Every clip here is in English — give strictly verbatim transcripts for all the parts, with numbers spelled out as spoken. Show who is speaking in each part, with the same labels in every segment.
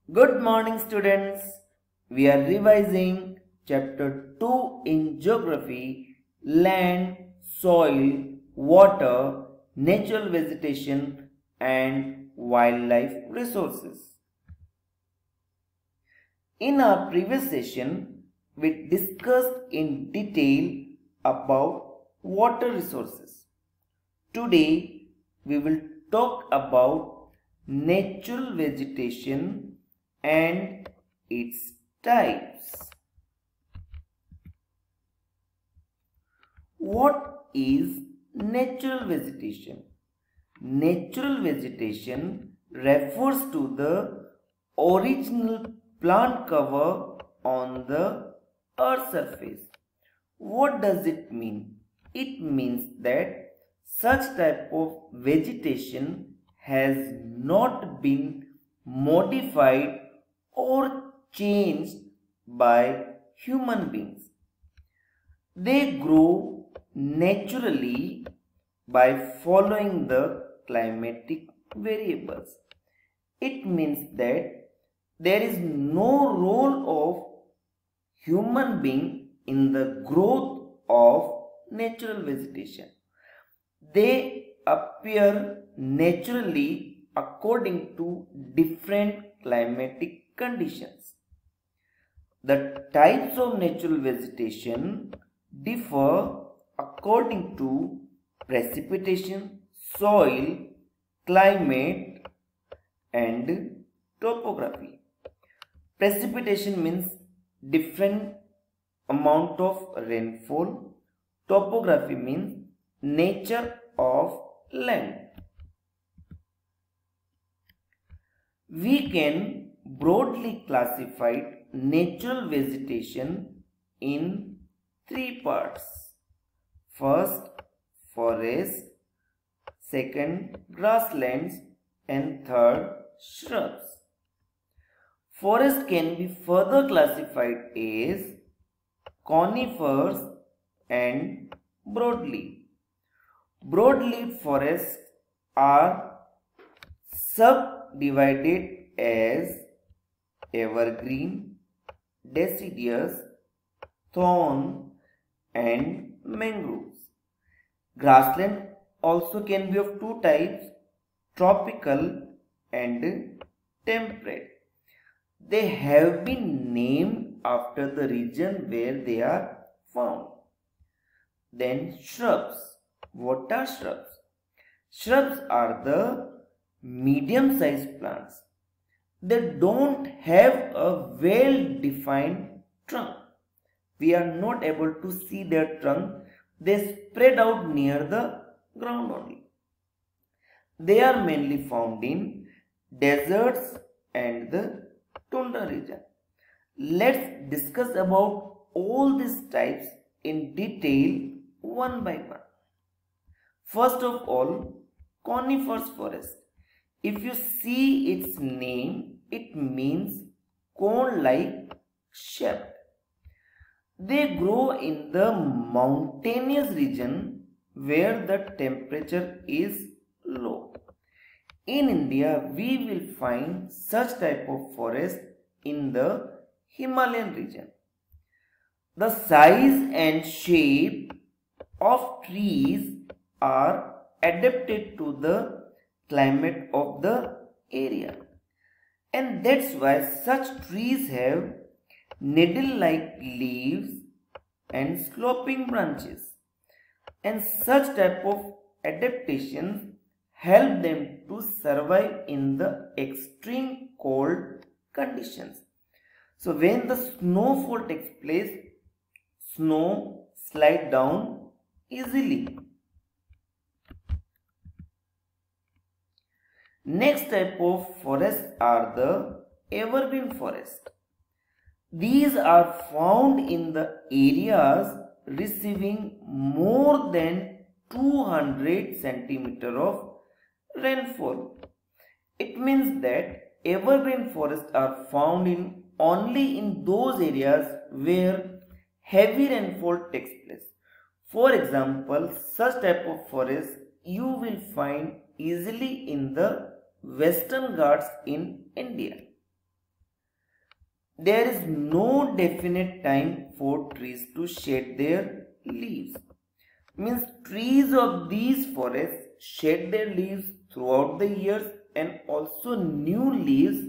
Speaker 1: Good morning, students. We are revising chapter two in geography: land, soil, water, natural vegetation and wildlife resources. In our previous session, we discussed in detail about water resources. Today, we will talk about natural vegetation and its types. What is natural vegetation? Natural vegetation refers to the original plant cover on the earth's surface. What does it mean? It means that such type of vegetation has not been modified or changed by human beings. They grow naturally by following the climatic variables. It means that there is no role of human being in the growth of natural vegetation. They appear naturally according to different climatic conditions. The types of natural vegetation differ according to precipitation, soil, climate and topography. Precipitation means different amount of rainfall. Topography means nature of land. We can broadly classify natural vegetation in three parts. First, forest, second, grasslands and third, shrubs. Forest can be further classified as conifers and broadleaf. Broadleaf forests are subdivided as evergreen, deciduous, thorn and mangroves. Grassland also can be of two types, tropical and temperate. They have been named after the region where they are found. Then shrubs. What are shrubs? Shrubs are the medium-sized plants. They don't have a well-defined trunk. We are not able to see their trunk. They spread out near the ground only. They are mainly found in deserts and the tundra region. Let's discuss about all these types in detail one by one. First of all, coniferous forest. If you see its name, it means cone-like shape. They grow in the mountainous region where the temperature is low. In India, we will find such type of forest in the Himalayan region. The size and shape of trees are adapted to the climate of the area, and that's why such trees have needle-like leaves and sloping branches, and such type of adaptations help them to survive in the extreme cold conditions. So when the snowfall takes place, snow slides down easily. Next type of forests are the evergreen forest. These are found in the areas receiving more than two hundred centimeters of rainfall. It means that evergreen forests are found in only in those areas where heavy rainfall takes place. For example, such type of forest you will find easily in the Western Ghats in India. there is no definite time for trees to shed their leaves. Means trees of these forests shed their leaves throughout the years and also new leaves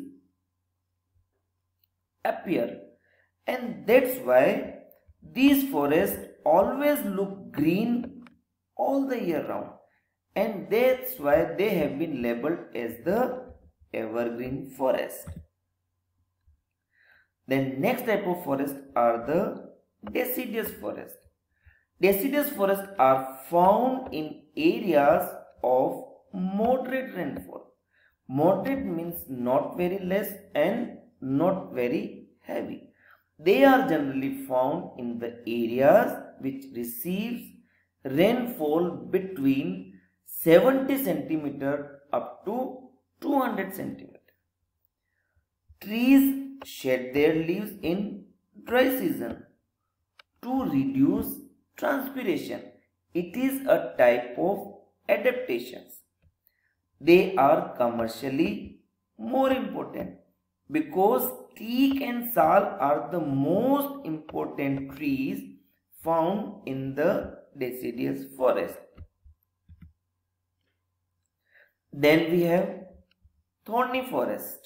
Speaker 1: appear. And that's why these forests always look green all the year round. And that's why they have been labeled as the evergreen forest. Then next type of forest are the deciduous forest. Deciduous forests are found in areas of moderate rainfall. Moderate means not very less and not very heavy. They are generally found in the areas which receives rainfall between seventy centimeters up to two hundred centimeters. Trees shed their leaves in dry season to reduce transpiration. It is a type of adaptations. They are commercially more important because teak and sal are the most important trees found in the deciduous forest. Then we have thorny forest.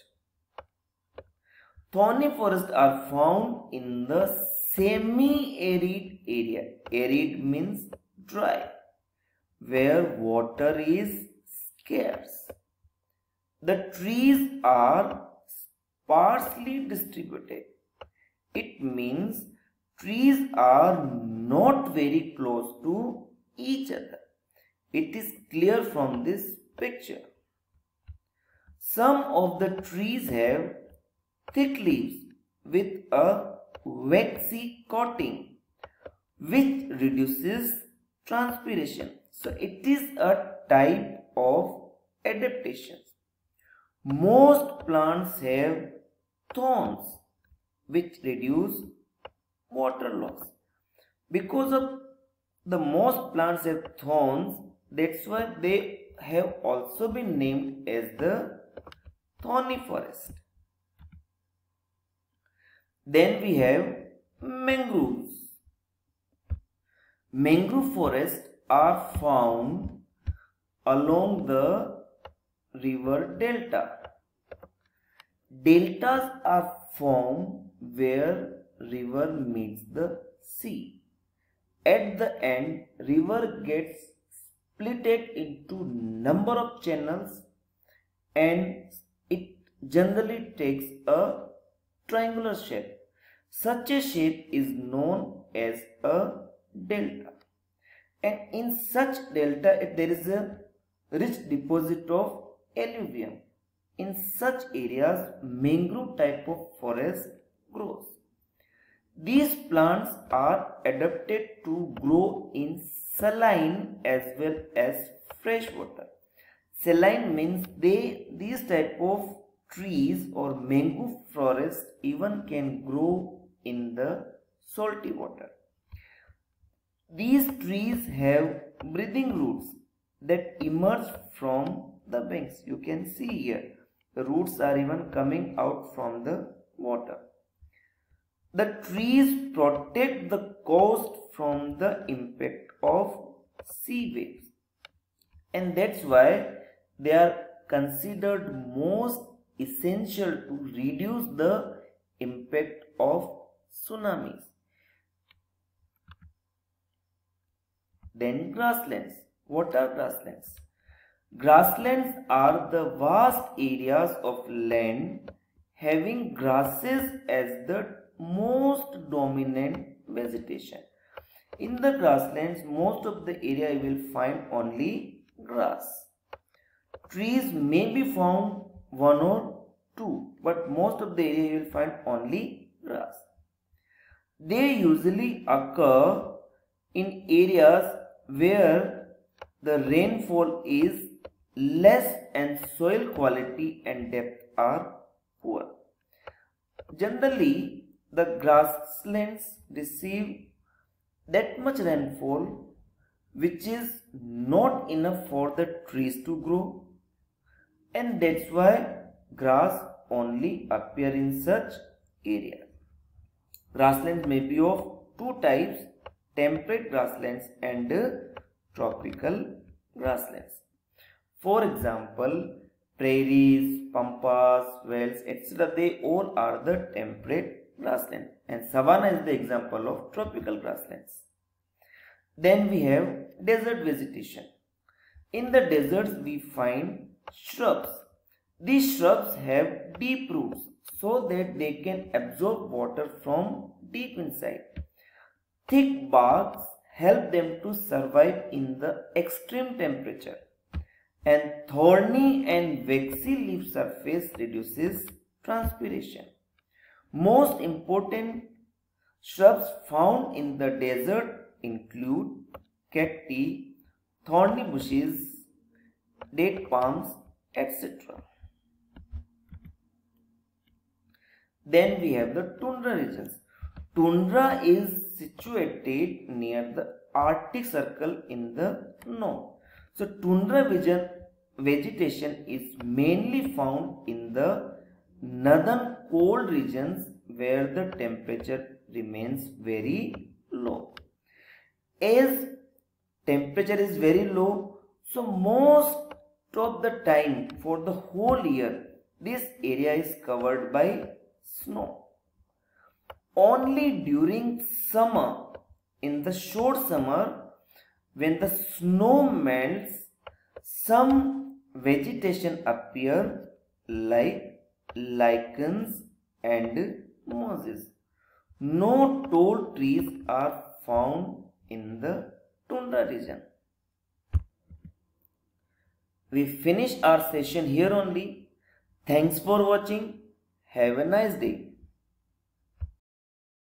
Speaker 1: Thorny forests are found in the semi-arid area. Arid means dry, where water is scarce. The trees are sparsely distributed. It means trees are not very close to each other. It is clear from this picture. Some of the trees have thick leaves with a waxy coating which reduces transpiration. So it is a type of adaptation. Most plants have thorns which reduce water loss. Because of the most plants have thorns, that's why they have also been named as the thorny forest. Then we have mangroves. Mangrove forests are found along the river delta. Deltas are formed where river meets the sea. At the end, river gets splitted into number of channels and it generally takes a triangular shape. Such a shape is known as a delta. And in such delta, there is a rich deposit of alluvium. In such areas, mangrove type of forest grows. These plants are adapted to grow in saline as well as fresh water. Saline means they these type of trees or mangrove forest even can grow in the salty water. These trees have breathing roots that emerge from the banks. You can see here the roots are even coming out from the water. The trees protect the coast from the impact of sea waves, and that's why they are considered most essential to reduce the impact of tsunamis. Then grasslands. What are grasslands? Grasslands are the vast areas of land having grasses as the most dominant vegetation. In the grasslands, most of the area you will find only grass. Trees may be found one or two, but most of the area you will find only grass. They usually occur in areas where the rainfall is less and soil quality and depth are poor. Generally, the grasslands receive that much rainfall which is not enough for the trees to grow, and that's why grass only appear in such areas. Grasslands may be of two types, temperate grasslands and tropical grasslands. For example, prairies, pampas, wells, et cetera. They all are the temperate grasslands, and savanna is the example of tropical grasslands. Then we have desert vegetation. In the deserts we find shrubs. These shrubs have deep roots so that they can absorb water from deep inside. Thick barks help them to survive in the extreme temperature, and thorny and waxy leaf surface reduces transpiration. Most important shrubs found in the desert include cacti, thorny bushes, date palms, et cetera. Then we have the tundra regions. Tundra is situated near the Arctic Circle in the north. So tundra region vegetation is mainly found in the northern cold regions where the temperature remains very low. As temperature is very low, so most of the time for the whole year this area is covered by snow. Only during summer, in the short summer, when the snow melts, some vegetation appear like lichens and mosses. No tall trees are found in the tundra region. We finish our session here only. Thanks for watching. Have a nice day.